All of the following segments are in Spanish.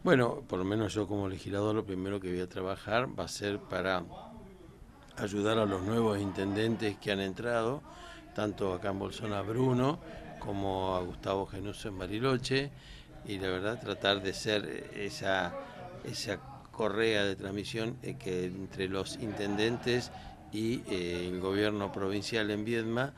Bueno, por lo menos yo como legislador lo primero que voy a trabajar va a ser para ayudar a los nuevos intendentes que han entrado, tanto acá en Bolsona Bruno como a Gustavo Genuso en Bariloche, y la verdad tratar de ser esa correa de transmisión que entre los intendentes y el gobierno provincial en Viedma,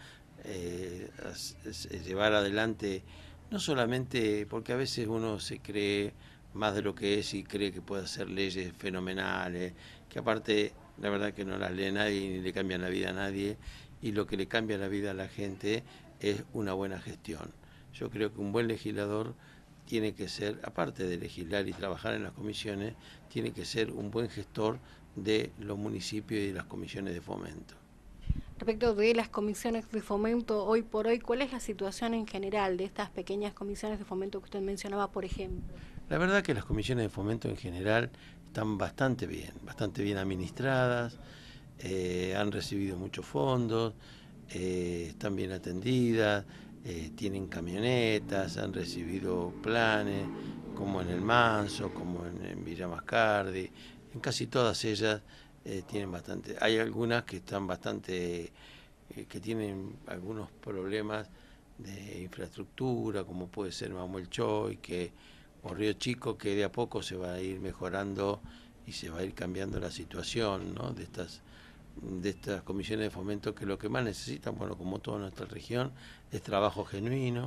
llevar adelante, no solamente porque a veces uno se cree más de lo que es y cree que puede hacer leyes fenomenales, que aparte la verdad que no las lee nadie ni le cambian la vida a nadie, y lo que le cambia la vida a la gente es una buena gestión. Yo creo que un buen legislador tiene que ser, aparte de legislar y trabajar en las comisiones, tiene que ser un buen gestor de los municipios y de las comisiones de fomento. Respecto de las comisiones de fomento, hoy por hoy, ¿cuál es la situación en general de estas pequeñas comisiones de fomento que usted mencionaba, por ejemplo? La verdad que las comisiones de fomento en general están bastante bien administradas, han recibido muchos fondos, están bien atendidas, tienen camionetas, han recibido planes, como en el Manso, como en Villa Mascardi, en casi todas ellas tienen bastante. Hay algunas que están bastante, que tienen algunos problemas de infraestructura, como puede ser Mamuel Choy, o Río Chico, que de a poco se va a ir mejorando y se va a ir cambiando la situación, ¿no? De estas comisiones de fomento, que lo que más necesitan, bueno, como toda nuestra región, es trabajo genuino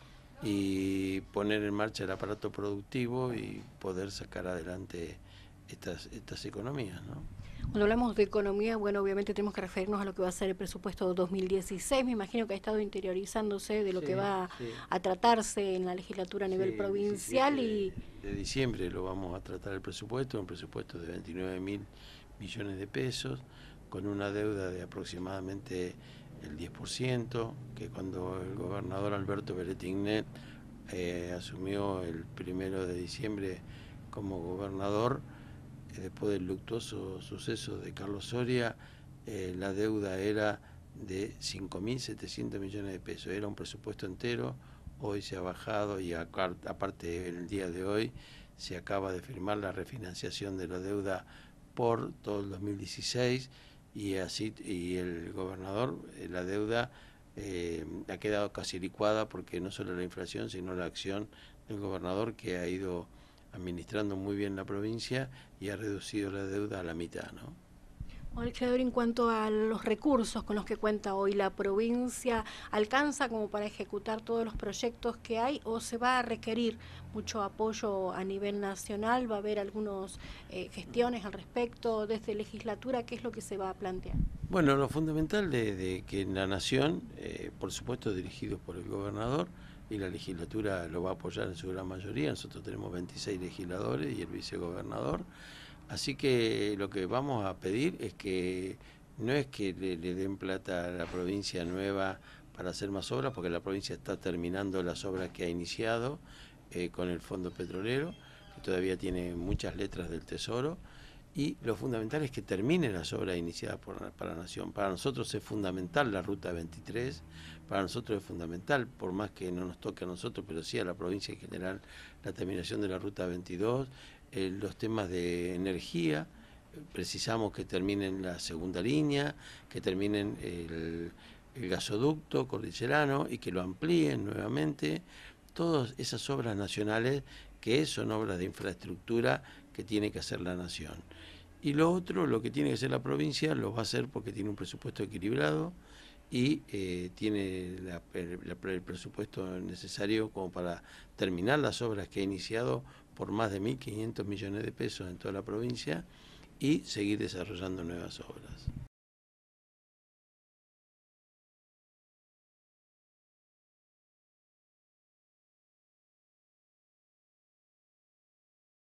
y poner en marcha el aparato productivo y poder sacar adelante estas economías, ¿no? Cuando hablamos de economía, bueno, obviamente tenemos que referirnos a lo que va a ser el presupuesto 2016. Me imagino que ha estado interiorizándose de lo que Sí, va sí. a tratarse en la legislatura a Sí, nivel el 17 provincial y de diciembre lo vamos a tratar el presupuesto, un presupuesto de 29.000 millones de pesos, con una deuda de aproximadamente el 10%, que cuando el gobernador Alberto Beretignet asumió el 1 de diciembre como gobernador, después del luctuoso suceso de Carlos Soria, la deuda era de 5.700 millones de pesos, era un presupuesto entero. Hoy se ha bajado y aparte el día de hoy se acaba de firmar la refinanciación de la deuda por todo el 2016, y así, y el gobernador, la deuda ha quedado casi licuada, porque no solo la inflación sino la acción del gobernador, que ha ido administrando muy bien la provincia y ha reducido la deuda a la mitad, ¿no? legislador, en cuanto a los recursos con los que cuenta hoy la provincia, ¿alcanza como para ejecutar todos los proyectos que hay o se va a requerir mucho apoyo a nivel nacional? ¿Va a haber algunas gestiones al respecto desde legislatura? ¿Qué es lo que se va a plantear? Bueno, lo fundamental de que en la nación, por supuesto dirigidos por el gobernador, y la legislatura lo va a apoyar en su gran mayoría. Nosotros tenemos 26 legisladores y el vicegobernador. Así que lo que vamos a pedir es que no es que le den plata a la provincia nueva para hacer más obras, porque la provincia está terminando las obras que ha iniciado con el Fondo Petrolero, que todavía tiene muchas letras del Tesoro, y lo fundamental es que terminen las obras iniciadas para la Nación. Para nosotros es fundamental la Ruta 23, para nosotros es fundamental, por más que no nos toque a nosotros, pero sí a la provincia en general, la terminación de la Ruta 22, los temas de energía. Precisamos que terminen la segunda línea, que terminen el gasoducto cordillerano y que lo amplíen nuevamente. Todas esas obras nacionales, que son obras de infraestructura que tiene que hacer la nación. Y lo otro, lo que tiene que hacer la provincia, lo va a hacer porque tiene un presupuesto equilibrado y tiene el presupuesto necesario como para terminar las obras que ha iniciado por más de 1.500 millones de pesos en toda la provincia, y seguir desarrollando nuevas obras.